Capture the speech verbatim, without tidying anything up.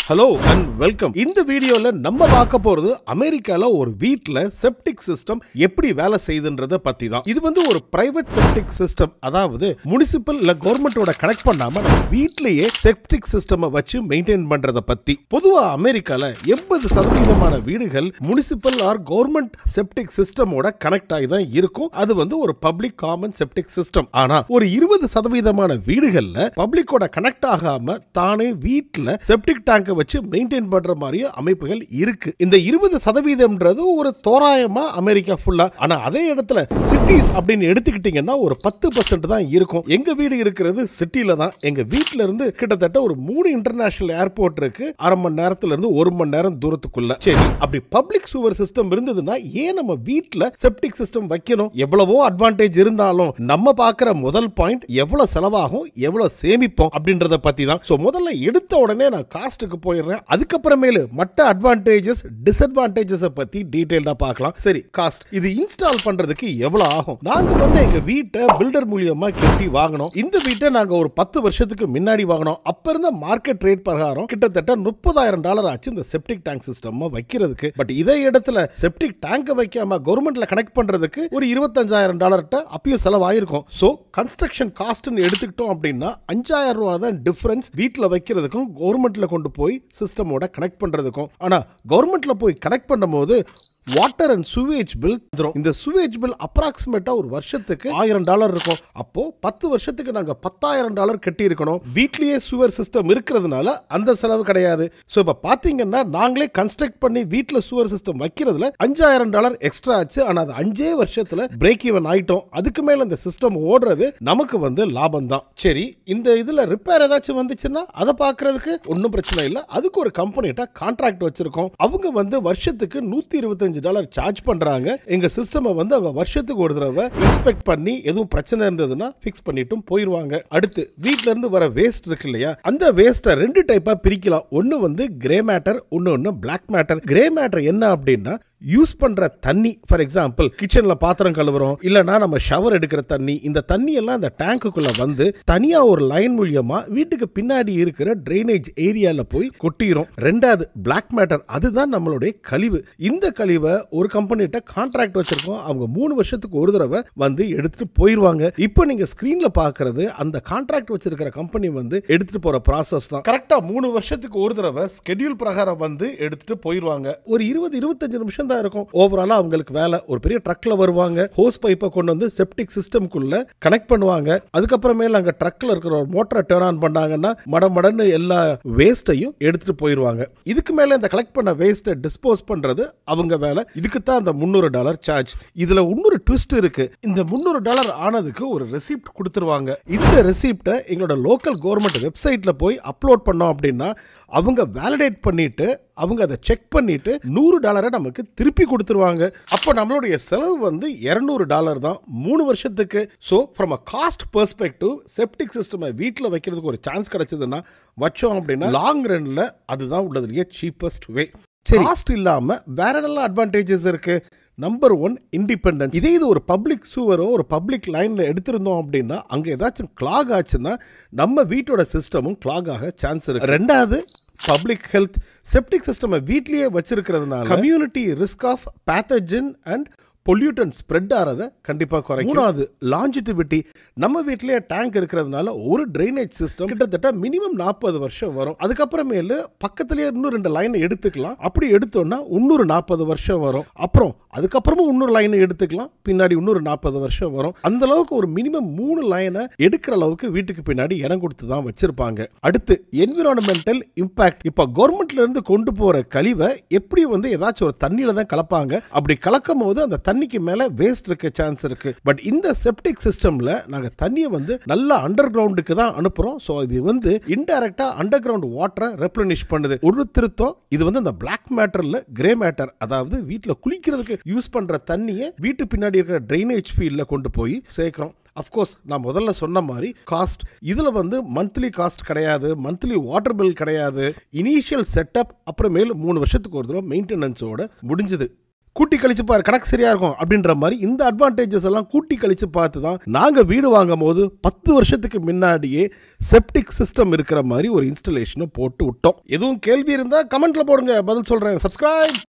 Hello and welcome. இந்த வீடியோல நம்ம பார்க்க போறது அமெரிக்கால ஒரு வீட்ல செப்டிக் சிஸ்டம் எப்படி வேலை செய்யுதுன்றத பத்தி தான். இது வந்து ஒரு பிரைவேட் செப்டிக் சிஸ்டம், அதாவது முனிசிபல் இல்ல கவர்மெண்டோட கனெக்ட் பண்ணாம நம்ம வீட்லயே செப்டிக் சிஸ்டம் வச்சு மெயின்டைன் பண்றத பத்தி. பொதுவா அமெரிக்கால எண்பது சதவீதமான வீடுகள் முனிசிபல் ஆர் கவர்மெண்ட் செப்டிக் சிஸ்டமோட கனெக்ட் ஆகி தான் இருக்கும். அது வந்து ஒரு பப்ளிக் காமன் செப்டிக் சிஸ்டம். ஆனா ஒரு இருபது சதவீதமான வீடுகள்ல பப்ளிக்கோட கனெக்ட் ஆகாம தானே வீட்ல செப்டிக் டேங்க் வச்சு மெயின்டைன் பண்ற மாதிரி அமைப்புகள் இருக்கு. இந்த இருபது சதவீதம்ன்றது ஒரு தோராயமா அமெரிக்கா ஃபுல்லா. ஆனா அதே இடத்துல சிட்டிஸ் அப்படின்னு எடுத்துக்கிட்டீங்கன்னா ஒரு பத்து பர்சன்ட் தான் இருக்கும். எங்க வீடு இருக்கிறது சிட்டில தான். எங்க வீட்ல இருந்து கிட்டத்தட்ட ஒரு மூணு இன்டர்நேஷனல் ஏர்போர்ட் இருக்கு, அரை மணி நேரத்துல இருந்து ஒரு மணி நேரம் தூரத்துக்குள்ள. சரி, அப்படி பப்ளிக் சூவர் சிஸ்டம் இருந்ததுன்னா ஏன் நம்ம வீட்ல செப்டிக் சிஸ்டம் வைக்கணும்? எவ்வளவோ அட்வான்டேஜ் இருந்தாலும் நம்ம பார்க்கிற முதல் பாயிண்ட் எவ்வளவு செலவாகும், எவ்வளவு சேமிப்போம் அப்படின்றத பத்தி தான். சோ முதல்ல எடுத்த உடனே நான் காஸ்ட்டுக்கு போயிடுறேன். அதுக்கப்புறமேலு மற்ற அட்வான்டேஜஸ் டிஸ்அட்வான்டேஜஸ் பத்தி டீடைலா பார்க்கலாம். சரி, காஸ்ட் இது இன்ஸ்டால் பண்றதுக்கு எவ்வளவு ஆகும்? நாங்க வந்து எங்க வீட்டை பில்டர் மூலியமா கட்டி வாங்கணும். இந்த வீட்டை நாங்க ஒரு பத்து வருஷத்துக்கு முன்னாடி வாங்கணும். அப்ப இருந்த மார்க்கெட் ரேட் பிரகாரம் கிட்டத்தட்ட முப்பதாயிரம் டாலர் ஆச்சு இந்த செப்டிக் டேங்க் சிஸ்டம் வைக்கிறதுக்கு. பட் இதே இடத்துல செப்டிக் டேங்க் வைக்காம கவர்மெண்ட்ல கனெக்ட் பண்றதுக்கு ஒரு இருபத்தஞ்சாயிரம் டாலர்ட்ட அப்பயும் செலவாயிருக்கும். சோ கன்ஸ்ட்ரக்ஷன் காஸ்ட்னு எடுத்துக்கிட்டோம் அப்படின்னா அஞ்சாயிரம் ரூபாய் தான் டிஃபரன்ஸ் வீட்ல வைக்கிறதுக்கும் கவர்மெண்ட்ல கொண்டு போய் சிஸ்டமோட கனெக்ட் பண்றதுக்கும். ஆனா கவர்மெண்ட்ல போய் கனெக்ட் பண்ணும்போது வாட்டர் அண்ட் சுவேஜ் பில் வந்துரும். இந்த சுவேஜ் பில் அப்ராக்சிமேட்டா ஒரு வருஷத்துக்கு ஆயிரம் டாலர் இருக்கும். அப்போ பத்து வருஷத்துக்கு நாங்க பத்தாயிரம் டாலர் கட்டி இருக்கணும். வீட்லயே சுவர் சிஸ்டம் இருக்கிறதுனால அந்த செலவு கிடையாது. சோ இப்ப பாத்தீங்கன்னா நாங்களே கன்ஸ்ட்ரக்ட் பண்ணி வீட்ல சுவர் சிஸ்டம் வைக்கிறதுல அஞ்சாயிரம் டாலர் எக்ஸ்ட்ரா ஆச்சு. ஆனா அது அஞ்சே வருஷத்துல பிரேக் ஈவன் ஆயிட்டோம். அதுக்கு மேல இந்த சிஸ்டம் ஓடுறது நமக்கு வந்து லாபம் தான். சரி, இந்த இதுல ரிப்பேர் ஏதாச்சும் வந்துச்சுன்னா அதை பாக்குறதுக்கு ஒன்னும் பிரச்சனை இல்லை. அதுக்கு ஒரு கம்பெனிட்ட கான்ட்ராக்ட் வச்சிருக்கோம். அவங்க வந்து வருஷத்துக்கு நூத்தி இருபத்தஞ்சு டாலர் சார்ஜ் பண்றாங்க. எங்க சிஸ்டம் வந்து அவங்க வருஷத்துக்கு ஒரு தடவை இன்ஸ்பெக்ட் பண்ணி எதுவும் பிரச்சனை இருந்ததுன்னா ஃபிக்ஸ் பண்ணிட்டும் போயிருவாங்க. அடுத்து வீட்ல இருந்து வர வேஸ்ட் இருக்கு இல்லையா, அந்த வேஸ்ட்டை ரெண்டு டைப்பா பிரிக்கலாம். ஒன்னு வந்து கிரே மேட்டர், ஒன்னு பிளாக் மேட்டர். கிரே மேட்டர் என்ன அப்படின்னா யூஸ் பண்ற தண்ணி, ஃபார் எக்ஸாம்பிள் கிச்சன்ல பாத்திரம் கழுவுறோம், இல்லனா நம்ம ஷவர் எடுக்கிற தண்ணி, இந்த தண்ணி எல்லாம் அந்த டேங்குக்குள்ள வந்து தனியா ஒரு லைன் மூலமா வீட்டுக்கு பின்னாடி இருக்கிற டிரைனேஜ் ஏரியால போய் கொட்டிரும். ரெண்டாவது பிளாக் மேட்டர், அதுதான் நம்மளுடைய கழிவு. இந்த கழிவை ஒரு கம்பெனிட்ட கான்ட்ராக்ட் வச்சிருக்கோம். அவங்க மூணு வருஷத்துக்கு ஒரு தடவை வந்து எடுத்துட்டு போயிருவாங்க. இப்போ நீங்க ஸ்கிரீன்ல பாக்குறது அந்த கான்ட்ராக்ட் வச்சிருக்கிற கம்பெனி வந்து எடுத்துட்டு போற ப்ராசஸ் தான். கரெக்டா மூணு வருஷத்துக்கு ஒரு தடவை ஸ்கெடியூல் பிரகாரம் வந்து எடுத்துட்டு போயிருவாங்க. ஒரு இருபது இருபத்தஞ்சு நிமிஷம் தான் இருக்கும் ஓவராலா அவங்களுக்கு வேலை. ஒரு பெரிய ட்ரக்ல வருவாங்க, ஹோஸ் பைப்பை கொண்டு வந்து செப்டிக் சிஸ்டம்குள்ள கனெக்ட் பண்ணுவாங்க. அதுக்கப்புறமேல அங்க ட்ரக்ல இருக்கிற ஒரு மோட்டரை டர்ன் ஆன் பண்ணாங்கன்னா மடமடன்னு எல்லா வேஸ்டையும் எடுத்துட்டு போயிருவாங்க. இதுக்கு மேல இந்த கலெக்ட் பண்ண வேஸ்ட்டை டிஸ்போஸ் பண்றது அவங்க வேலை. இதுக்கு தான் அந்த முந்நூறு டாலர் சார்ஜ். இதுல இன்னொரு ட்விஸ்ட் இருக்கு. இந்த முந்நூறு டாலர் ஆனதுக்கு ஒரு ரெசிப்ட் கொடுத்துருவாங்க. இந்த ரெசிப்டை எங்களோட லோக்கல் கவர்மெண்ட் வெப்சைட்ல போய் அப்லோட் பண்ணோம் அப்படின்னா அவங்க வேலிடேட் பண்ணிட்டு அவங்க அதை செக் பண்ணிட்டு நூறு டாலரை நமக்கு திருப்பி கொடுத்துருவாங்க. அப்போ நம்மளுடைய செலவு வந்து இருநூறு டாலர் தான் மூணு வருஷத்துக்கு. So from a cost perspective septic system வீட்டில் வைக்கிறதுக்கு ஒரு சான்ஸ் கிடைச்சதுன்னா வச்சோம் அப்படின்னா லாங் ரன்ல அதுதான் உள்ளதுலேயே சீப்பஸ்ட் வே. காஸ்ட் இல்லாம வேற நல்ல அட்வான்டேஜஸ் இருக்கு. Number one, independence. இதே இது ஒரு பப்ளிக் சூவரோ ஒரு பப்ளிக் லைன்ல எடுத்திருந்தோம் அப்படின்னா அங்க ஏதாச்சும் கிளாக் ஆச்சுன்னா நம்ம வீட்டோட சிஸ்டமும் கிளாக் ஆக சான்ஸ் இருக்கு. ரெண்டாவது, பப்ளிக் ஹெல்த். செப்டிக் சிஸ்டம் வீட்லயே வச்சிருக்கிறதுனால community risk of pathogen and pollutant spread ஆறத கண்டிப்பா குறைக்கும். மூணாவது, லாஞ்சிட்டிவிட்டி. நம்ம வீட்லயே டேங்க் இருக்கிறதுனால ஒரு டிரைனேஜ் சிஸ்டம் கிட்டத்தட்ட மினிமம் நாற்பது வருஷம் வரும். அதுக்கப்புறமேல பக்கத்திலேயே இன்னும் ரெண்டு லைனை எடுத்துக்கலாம். அப்படி எடுத்தோம்னா இன்னொரு நாற்பது வருஷம் வரும். அப்புறம் அதுக்கப்புறமும் இன்னொரு லைனை எடுத்துக்கலாம், பின்னாடி இன்னொரு நாற்பது வருஷம் வரும். அந்த அளவுக்கு ஒரு மினிமம் மூணு லைனை எடுக்கிற அளவுக்கு வீட்டுக்கு பின்னாடி இடம் கொடுத்து தான் வச்சிருப்பாங்க. அடுத்து, என்விரான்மெண்டல் இம்பாக்ட். இப்ப கவர்மெண்ட்ல இருந்து கொண்டு போற கழிவை எப்படி வந்து ஏதாச்சும் ஒரு தண்ணியில தான் கலப்பாங்க. அப்படி கலக்கும் போது அந்த தண்ணிக்கு மேல வேஸ்ட் இருக்க சான்ஸ் இருக்கு. பட் இந்த செப்டிக் சிஸ்டம்ல நாங்க தண்ணியை வந்து நல்ல அண்டர் கிரவுண்டுக்கு தான் அனுப்புறோம். சோ இது வந்து இன்டைரக்டா அண்டர் கிரவுண்ட் வாட்டரை ரெப்ளனிஷ் பண்ணுது. ஒரு திருத்தம், இது வந்து அந்த பிளாக் மேட்டர்ல கிரே மேட்டர், அதாவது வீட்டுல குளிக்கிறதுக்கு யூஸ் பண்ற தண்ணியை வீட்டு பின்னாடி இருக்கிற டிரைனேஜ் ஃபீல்ட்ல கொண்டு போய் சேர்க்கிறோம். அஃப்கோர்ஸ் நான் முதல்ல சொன்ன மாதிரி காஸ்ட் இதுல வந்து மந்த்லி காஸ்ட் கிடையாது, மந்த்லி வாட்டர் பில் கிடையாது. இனிஷியல் செட்டப் அப்புறமேல மூணு வருஷத்துக்கு ஒரு தடவை மெயின்டெனன்ஸோட முடிஞ்சது. கூட்டி கழிச்சு பாரு கணக்கு சரியா இருக்கும் அப்படின்ற மாதிரி இந்த அட்வான்டேஜஸ் எல்லாம் கூட்டி கழிச்சு பார்த்து தான் நாங்க வீடு வாங்கும் போது பத்து வருஷத்துக்கு முன்னாடியே செப்டிக் சிஸ்டம் இருக்கிற மாதிரி ஒரு இன்ஸ்டாலேஷனை போட்டு விட்டோம். எதுவும் கேள்வி இருந்தா கமெண்ட்ல போடுங்க, பதில் சொல்றேன். சப்ஸ்கிரைப்.